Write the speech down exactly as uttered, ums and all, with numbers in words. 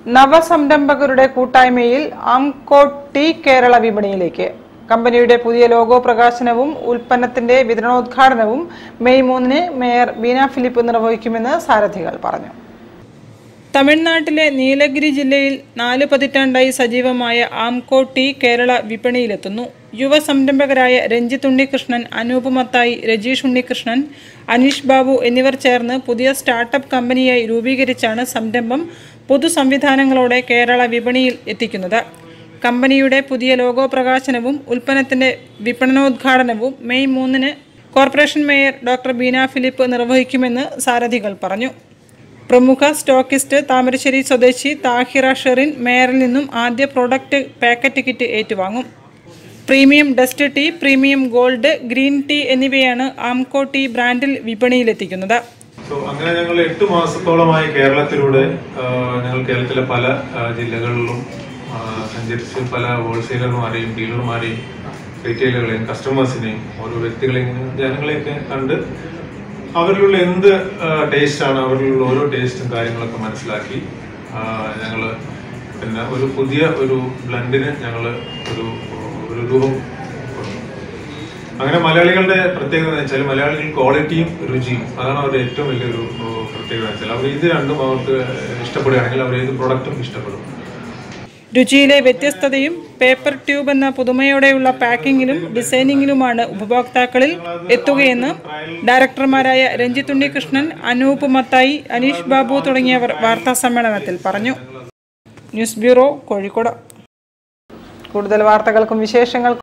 നവസംരംഭകരുടെ കൂട്ടായ്മയിൽ ആംകോട്ടി കേരള വിപണിയിലേക്ക് കമ്പനിയുടെ പുതിയ ലോഗോ പ്രകാശനവും ഉൽപ്പന്നത്തിന്റെ വിതരണോദ്ഘാടനവും മെയ് മൂന്നിന് മേയർ ബീന ഫിലിപ്പ് നിർവഹിക്കുമെന്ന് സാരഥികൾ പറഞ്ഞു. തമിഴ്നാട്ടിലെ നീലഗിരി ജില്ലയിൽ നാല് പതിറ്റാണ്ടായി സജീവമായ ആംകോട്ടി കേരള വിപണിയിലെത്തുന്നു. യുവ സംരംഭകരായ രഞ്ജിത്ത് ഉണ്ണികൃഷ്ണൻ, അനൂപ് മത്തായി, രജീഷ് ഉണ്ണികൃഷ്ണൻ, അനീഷ് ബാബു എന്നിവർ ചേർന്ന് പുതിയ സ്റ്റാർട്ടപ്പ് കമ്പനിയായി രൂപീകരിച്ചാണ് സംരംഭം പൊതു സംവിധാനങ്ങളോടെ കേരള വിപണിയിൽ എത്തിക്കുന്നത്. കമ്പനിയുടെ പുതിയ ലോഗോ പ്രകാശനവും ഉൽപ്പന്നത്തിന്റെ വിപണനോദ്ഘാടനവും മെയ് മൂന്നിന് corporation mayor doctor Beena Philip നിർവഹിക്കുമെന്ന് സാരഥികൾ പറഞ്ഞു. പ്രമുഖ സ്റ്റോക്കിസ്റ്റ് താമരശ്ശേരി സ്വദേശി താഹിറ ഷെറിൻ മേയറിൽ നിന്നും ആദ്യ പ്രോഡക്റ്റ് പാക്കറ്റ് കിറ്റ് ഏറ്റുവാങ്ങും. Premium dust tea, premium gold, green tea എന്നിവയാണ് ആംകോ ടീ ബ്രാൻഡിൽ വിപണിയിലെത്തിക്കുന്നത്. അങ്ങനെ ഞങ്ങൾ എട്ട് മാസത്തോളമായി കേരളത്തിലൂടെ ഞങ്ങൾ കേരളത്തിലെ പല ജില്ലകളിലും സഞ്ചരിച്ച് പല ഹോൾസെയിലർമാരെയും ഡീലർമാരെയും റീറ്റെയിലുകളെയും കസ്റ്റമേഴ്സിനെയും ഓരോ വ്യക്തികളെയും ജനങ്ങളെയൊക്കെ കണ്ട് അവരിലുള്ള എന്ത് ടേസ്റ്റാണ്, അവരിലുള്ള ഓരോ ടേസ്റ്റും കാര്യങ്ങളൊക്കെ മനസ്സിലാക്കി ഞങ്ങൾ പിന്നെ ഒരു പുതിയ ഒരു ബ്ലെൻഡിന് ഞങ്ങൾ ഒരു ഒരു രൂപം കൊടുത്തു. അങ്ങനെ മലയാളികളുടെ പ്രത്യേകത എന്ന് വെച്ചാൽ മലയാളികൾ ക്വാളിറ്റിയും രുചിയും അതാണ് അവരുടെ ഏറ്റവും വലിയൊരു പ്രത്യേകത എന്ന് വെച്ചാൽ അവർ ഇത് രണ്ടും അവർക്ക് ഇഷ്ടപ്പെടുകയാണെങ്കിൽ അവർ ഏത് പ്രൊഡക്റ്റും ഇഷ്ടപ്പെടും. രുചിയിലെ വ്യത്യസ്തതയും പേപ്പർ ട്യൂബ് എന്ന പുതുമയോടെയുള്ള പാക്കിങ്ങിലും ഡിസൈനിങ്ങിലുമാണ് ഉപഭോക്താക്കളിൽ എത്തുകയെന്ന് ഡയറക്ടർമാരായ രഞ്ജിത്ത് ഉണ്ണികൃഷ്ണൻ, അനൂപ് മത്തായി, അനീഷ് ബാബു തുടങ്ങിയവർ വാർത്താ സമ്മേളനത്തിൽ പറഞ്ഞു. News bureau, Kozhikode. കൂടുതൽ വാർത്തകൾക്കും വിശേഷങ്ങൾക്കും